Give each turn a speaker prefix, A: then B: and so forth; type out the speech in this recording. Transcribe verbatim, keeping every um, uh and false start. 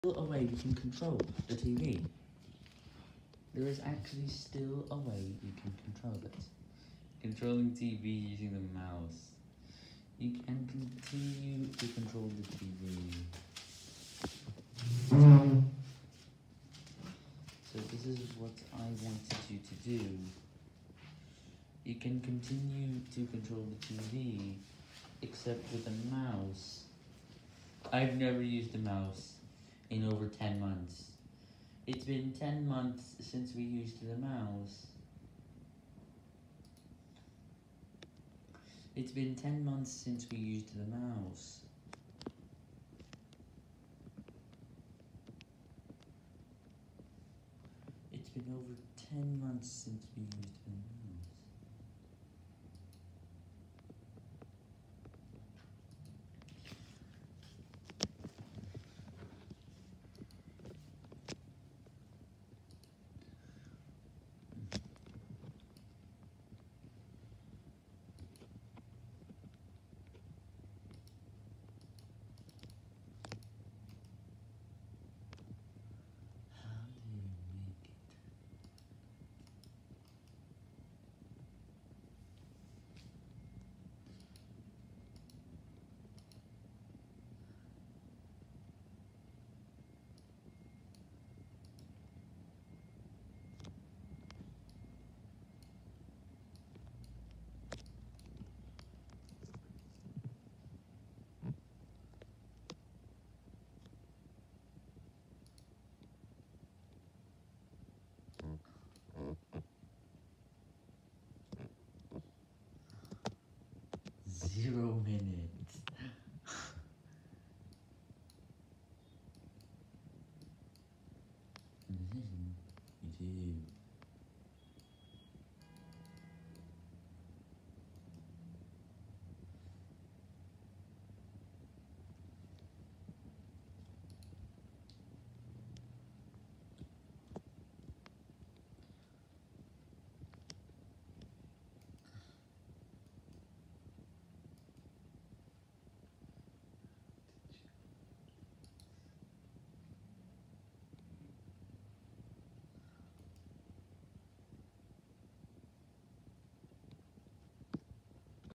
A: A way you can control the T V. There is actually still a way you can control it. Controlling T V using the mouse. You can continue to control the T V. So this is what I wanted you to do. You can continue to control the T V, except with a mouse. I've never used a mouse in over ten months. It's been ten months since we used the mouse. It's been ten months since we used the mouse. It's been over ten months since we used the mouse. Zero minutes. YouTube.